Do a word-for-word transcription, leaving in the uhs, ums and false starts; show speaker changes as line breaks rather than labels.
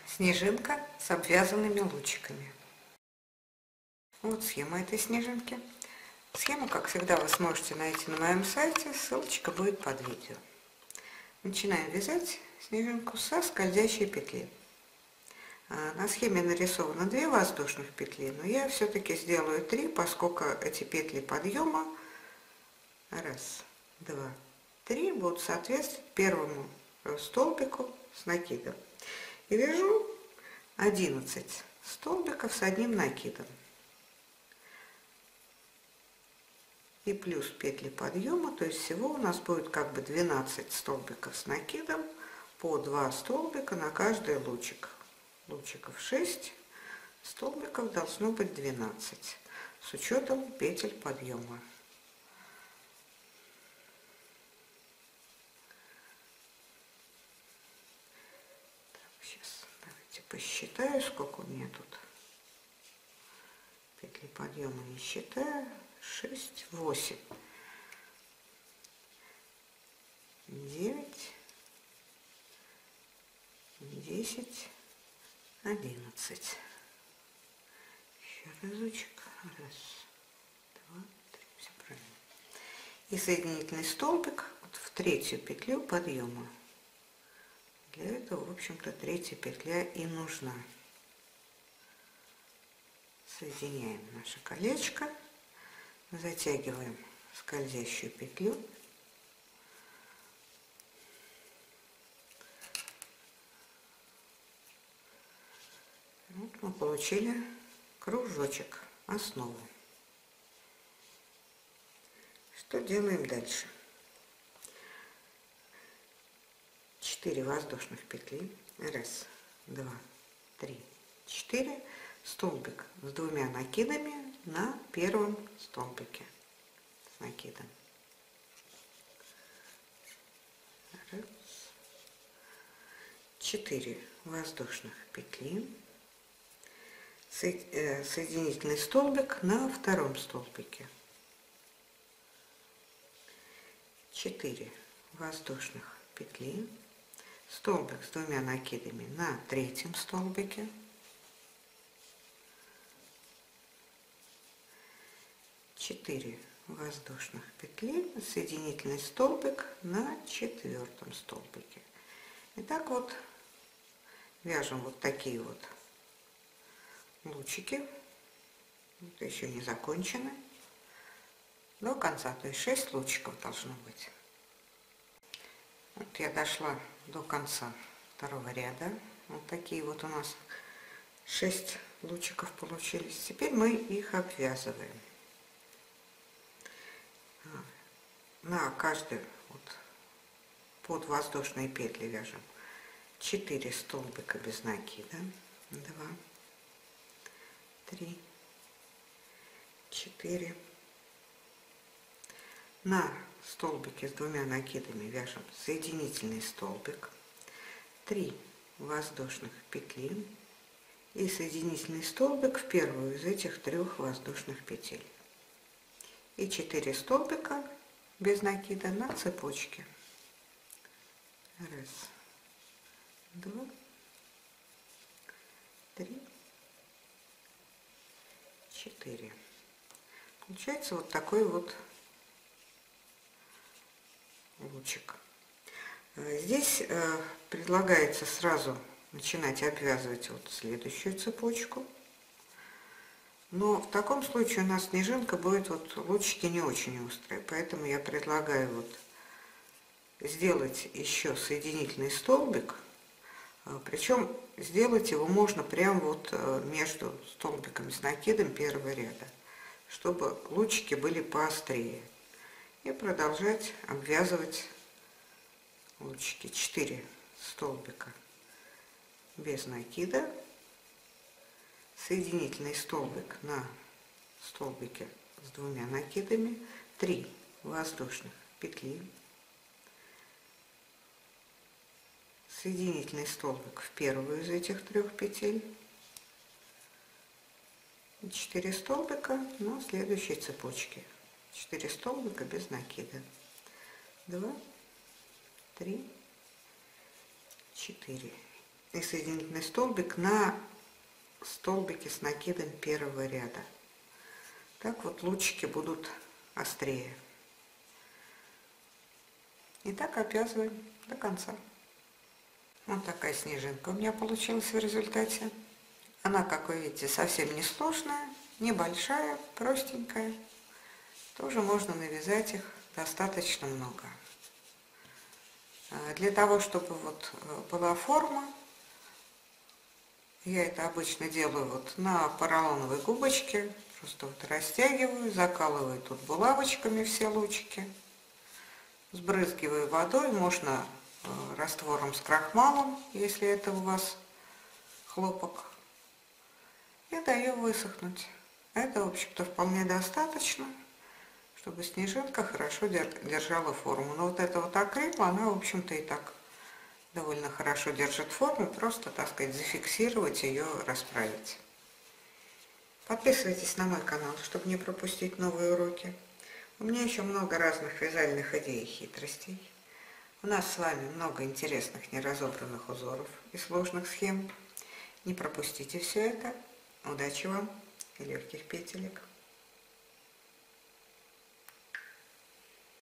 Снежинка с обвязанными лучиками. Вот схема этой снежинки. Схему, как всегда, вы сможете найти на моем сайте, ссылочка будет под видео. Начинаем вязать снежинку со скользящей петли. На схеме нарисовано две воздушных петли, но я все-таки сделаю три, поскольку эти петли подъема, раз, два, три, будут соответствовать первому столбику с накидом. И вяжу одиннадцать столбиков с одним накидом. И плюс петли подъема, то есть всего у нас будет как бы двенадцать столбиков с накидом, по два столбика на каждый лучик. Лучиков шесть, столбиков должно быть двенадцать, с учетом петель подъема. Так, сейчас давайте посчитаю, сколько у меня тут. Петли подъема не считаю. шесть, восемь, девять, десять, одиннадцать. Еще разочек. Раз, два, три. Все правильно. И соединительный столбик вот в третью петлю подъема. Для этого, в общем-то, третья петля и нужна. Соединяем наше колечко. Затягиваем скользящую петлю. Вот мы получили кружочек, основу. Что делаем дальше? четыре воздушных петли. Раз, два, три, четыре. Столбик с двумя накидами на первом столбике с накидом. Раз, четыре воздушных петли, соединительный столбик на втором столбике, четыре воздушных петли, столбик с двумя накидами на третьем столбике, четыре воздушных петли, соединительный столбик на четвертом столбике. И так вот вяжем вот такие вот лучики. Это еще не закончено. До конца, то есть шесть лучиков должно быть. Вот я дошла до конца второго ряда. Вот такие вот у нас шесть лучиков получились. Теперь мы их обвязываем. На каждый вот под воздушные петли вяжем четыре столбика без накида. два, три, четыре. На столбике с двумя накидами вяжем соединительный столбик, три воздушных петли и соединительный столбик в первую из этих трех воздушных петель. И четыре столбика без накида на цепочке. Раз, два, три, четыре. Получается вот такой вот лучик. Здесь э, предлагается сразу начинать обвязывать вот следующую цепочку. Но в таком случае у нас снежинка будет, вот лучики не очень острые, поэтому я предлагаю вот сделать еще соединительный столбик, причем сделать его можно прямо вот между столбиками с накидом первого ряда, чтобы лучики были поострее. И продолжать обвязывать лучики. четыре столбика без накида, соединительный столбик на столбике с двумя накидами, три воздушных петли, соединительный столбик в первую из этих трех петель, четыре столбика на следующей цепочке, четыре столбика без накида, два, три, четыре. и соединительный столбик на столбике с накидом первого ряда. Так вот лучики будут острее. И так обвязываем до конца. Вот такая снежинка у меня получилась в результате. Она, как вы видите, совсем не сложная, небольшая, простенькая. Тоже можно навязать их достаточно много. Для того, чтобы вот была форма, я это обычно делаю вот на поролоновой губочке. Просто вот растягиваю, закалываю тут булавочками все лучики. Сбрызгиваю водой, можно раствором с крахмалом, если это у вас хлопок. И даю высохнуть. Это, в общем-то, вполне достаточно, чтобы снежинка хорошо держала форму. Но вот эта вот акрил, она, в общем-то, и так довольно хорошо держит форму. Просто, так сказать, зафиксировать ее, расправить. Подписывайтесь на мой канал, чтобы не пропустить новые уроки. У меня еще много разных вязальных идей и хитростей. У нас с вами много интересных неразобранных узоров и сложных схем. Не пропустите все это. Удачи вам и легких петелек!